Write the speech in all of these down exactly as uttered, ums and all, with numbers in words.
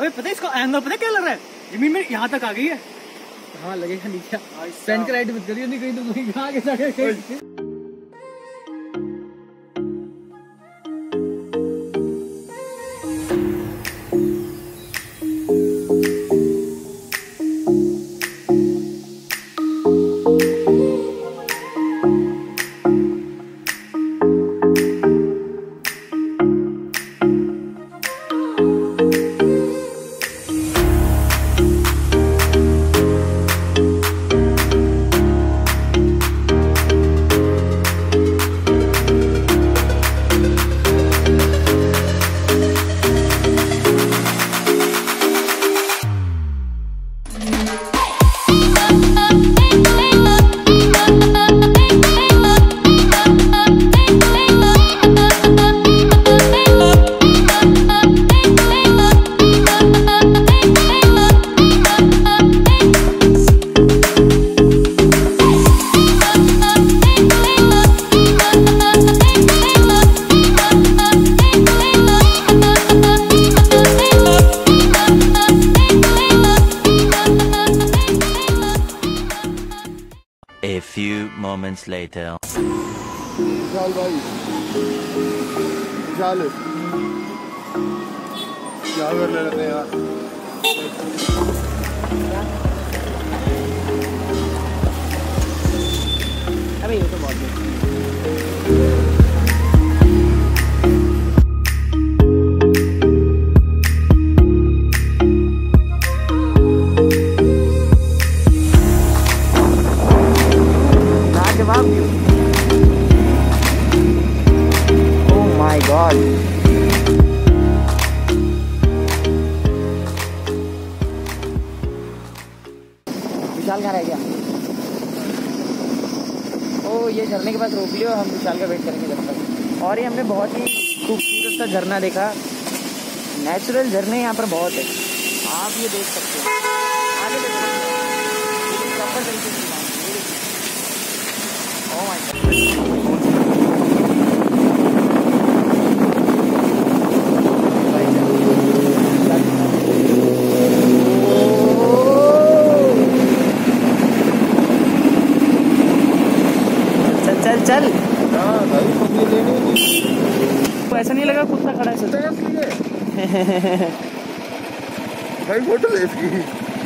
अबे पता है इसका एंगल पता है क्या लग रहा है? जमीन में यहाँ तक आ गई है। हाँ लगेगा नीचे। पेन का राइट मत करियो, नहीं कहीं तो कहीं कहाँ के साथ। A few moments later. विशाल भाई, विशाल क्या कर रहे थे यार? अबे ये तो बहुत Oh my God. विशाल कहाँ रह गया? ओ ये झरने के पास रोक लियो, हम विशाल का वेट करेंगे जब तक। और ये हमने बहुत ही खूबसूरत सा झरना देखा। नेचुरल झरने यहाँ पर बहुत है, आप ये देख सकते हैं। आगे देखो प्रॉपर तरीके से। Oh my God. चल चल चल। हाँ भाई पकड़ी लेनी। ऐसा नहीं लगा कुत्ता खड़ा है सच भाई फोटो ले इसकी।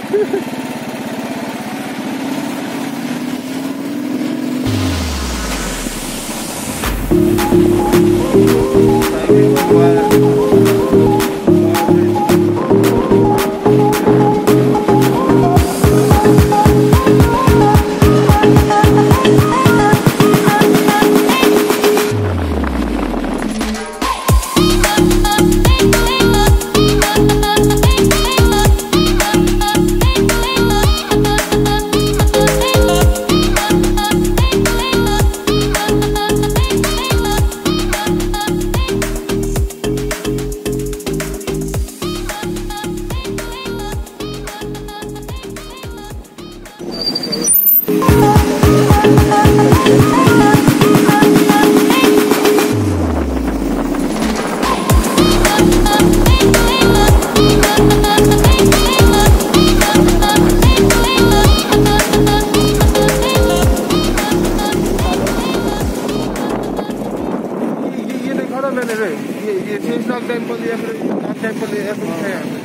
मैंने रे ये ये शेषनाग टेम्पल या फिर नाग टेम्पल ऐसा कुछ है यहाँ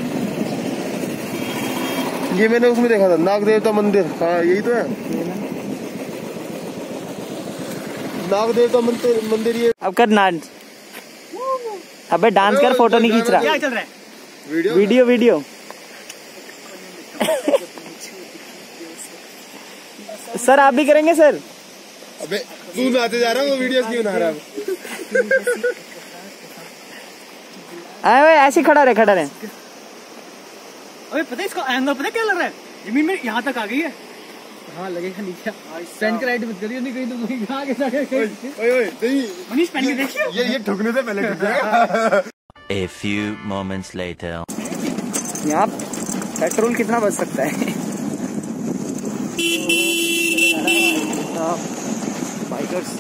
पे। ये मैंने उसमें देखा था नाग देवता मंदिर। हाँ यही तो है नाग देवता मंदिर मंदिर ये। अब कर डांस। अबे डांस कर, फोटो नहीं खींच रहा। क्या चल रहा है? Video video video. सर आप भी करेंगे सर? अबे तू नाते जा रहा है वो वीडियो क्यों बना रहा है? अरे ऐसे खड़ा रहे खड़ा रहे। अबे पता है इसका एंगल पता है क्या लग रहा है? जमीन में यहाँ तक आ गई है। हाँ लगेगा नीचे। पेन का राइट मत करियो, नहीं कहीं तो कहीं कहाँ के साथ। ओए ओए नहीं मनीष पेन के देखिए। ये ये ठुकने से पहले ठुक जाएगा। A few moments later. यहाँ पेट्रोल कितना बच सकता है? बाइकर्स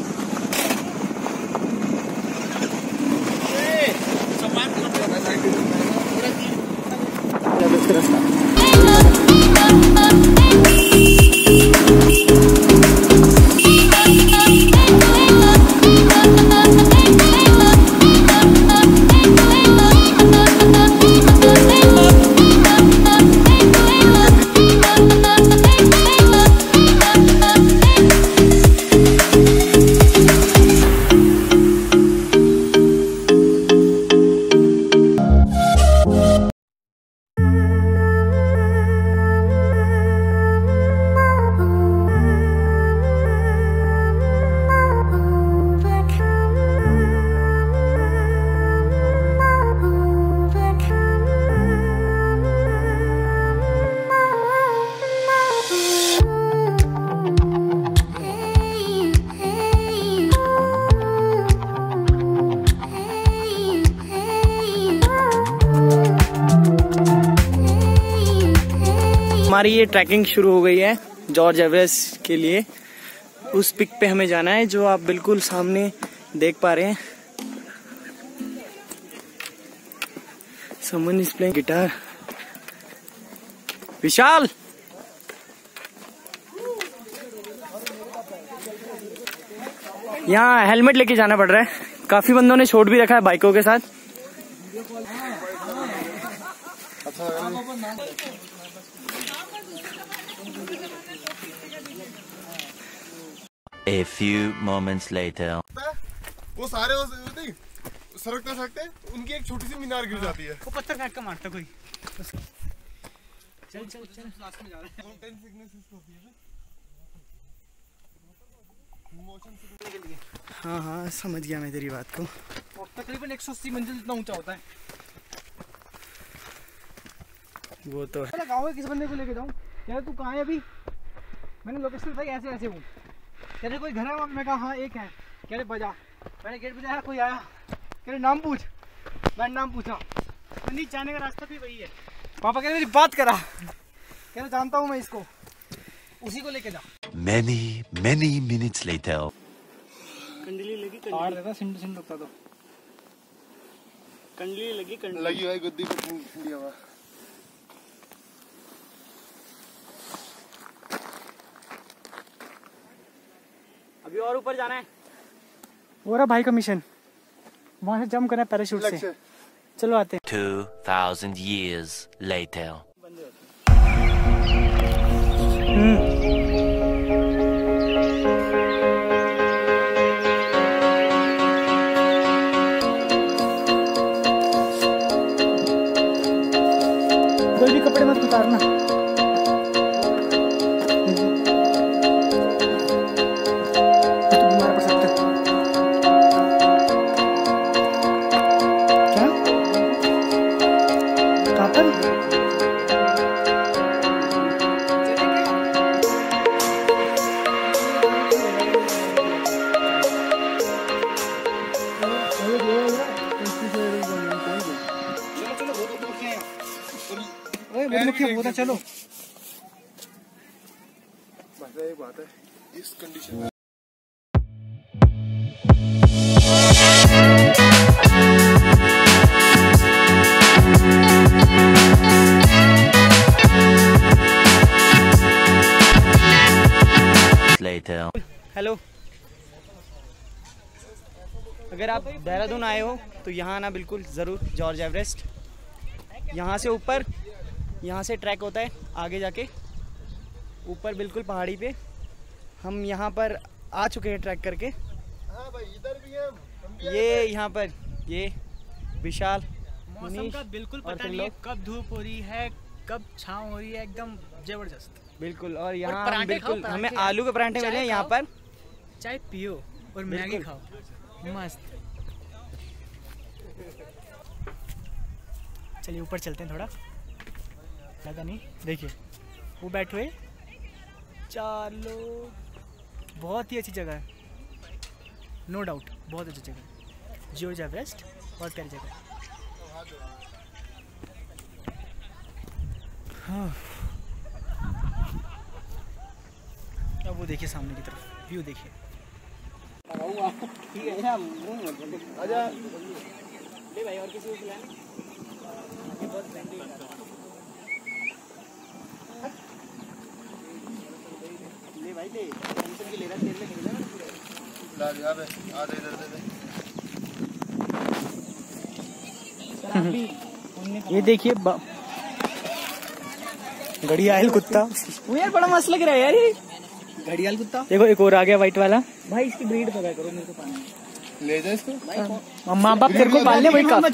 हमारी ये ट्रैकिंग शुरू हो गई है जॉर्ज एवरेस्ट के लिए। उस पिक पे हमें जाना है जो आप बिल्कुल सामने देख पा रहे हैं। Someone is playing guitar. विशाल यहाँ हेलमेट लेके जाना पड़ रहा है। काफी बंदों ने छोड़ भी रखा है बाइकों के साथ। A few moments later. वो सारे नहीं सरकते सरकते उनकी एक छोटी सी मीनार गिर जाती है। वो पत्थर फेंक के मारता कोई। चल चल चल लास्ट में जा रहे हैं। हाँ हाँ समझ गया मैं तेरी बात को। तकरीबन एक सौ अस्सी मंजिल जितना ऊंचा होता है। वो तो है। गाँव में किस बंदे को लेके जाऊँ? यार तू कहाँ है अभी? मैंने लोकेशन बताई ऐसे ऐसे हूँ। कह रहे कोई घर है? मैं कहा हाँ एक है। कह रहे बजा। मैंने गेट बजाया, कोई आया। कह रहे नाम पूछ। मैंने नाम पूछा। नीचे आने का रास्ता भी वही है। पापा कह रहे मेरी बात करा। कह रहे जानता हूँ मैं इसको, उसी को लेके जा। Many, many minutes later. कंडली लगी, कंडली देता सिंड सिंड लगता तो। कंडली लगी, कंडली लगी भाई गुद्दी को ठंडी हवा। अभी और ऊपर जाना है। हो रहा भाई का मिशन, वहां से जंप करना है पैराशूट से। चलो आते हैं। Two thousand years later. कोई भी कपड़े मत उतारना। होता चलो बस एक बात है इस कंडीशन में। हेलो, अगर आप देहरादून आए हो तो यहाँ आना बिल्कुल ज़रूर। जॉर्ज एवरेस्ट यहाँ से ऊपर, यहाँ से ट्रैक होता है आगे जाके ऊपर बिल्कुल पहाड़ी पे। हम यहाँ पर आ चुके हैं ट्रैक करके। हाँ भाई इधर भी हम, हम भी ये यहाँ पर ये विशाल, मौसम का बिल्कुल पता नहीं है कब धूप हो रही है कब छाँव हो रही है, एकदम जबरदस्त बिल्कुल। और यहाँ और हम बिल्कुल खाओ, हमें आलू के पराठे मिले हैं यहाँ पर। चाय पियो और मैगी खाओ मस्त। चलिए ऊपर चलते हैं, थोड़ा ज़्यादा नहीं। देखिए वो बैठे हुए चार लोग। बहुत ही अच्छी जगह है, नो डाउट बहुत अच्छी जगह है। जॉर्ज एवरेस्ट बहुत प्यारी जगह है। हाँ अब वो देखिए सामने की तरफ व्यू देखिए। आजा ले भाई, और किसी को खिलाना? बहुत फ्रेंडली है। ले भाई ले, टेंशन की ले रहा है, तेरे लिए खेलना। ला दिया बे, आ दे इधर दे। ये देखिए घड़ियाल कुत्ता। वो यार बड़ा मस्त लग रहा है यार ये घड़ियाल कुत्ता। देखो एक और आ गया व्हाइट वाला। भाई इसकी ब्रीड पता करो मेरे को पानी। ले जा इसको। माँ बाप तेरे को पालने वही काफी।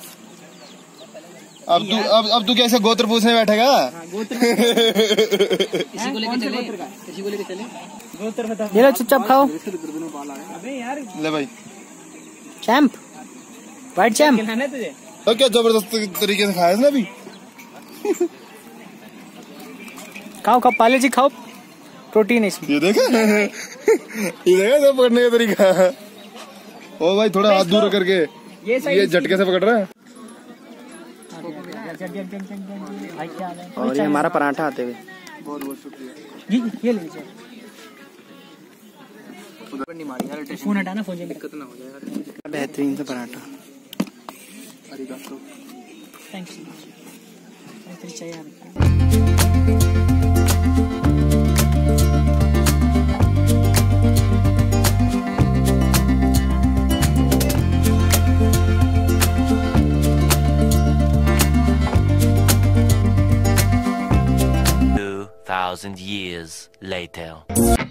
अब तू अब अब तू कैसे गोत्र पूछने बैठेगा? गोत्र किसी को लेके चले, किसी को लेके चले गोत्र बता। ये लो चुपचाप खाओ। अबे यार ले भाई चैंप, व्हाइट चैंप खिलाना है तुझे। तो क्या जबरदस्त तरीके से खाया ना अभी। खाओ खाओ पाले जी खाओ, प्रोटीन है इसमें। ये देखा ये देखा सब पकड़ने का तरीका। ओ भाई थोड़ा हाथ दूर करके, ये झटके से पकड़ रहा है। भाई क्या हाल है? और ये हमारा पराठा आते हुए बहुत बहुत शुक्रिया। जी ये ले लीजिए। उधर नहीं मारी यार, फोन हटाना, फोन चाहिए। दिक्कत ना हो जाएगा। बेहतरीन सा पराठा। अरिगातो। थैंक्स। तेरी चाहिए यार। Two thousand years later.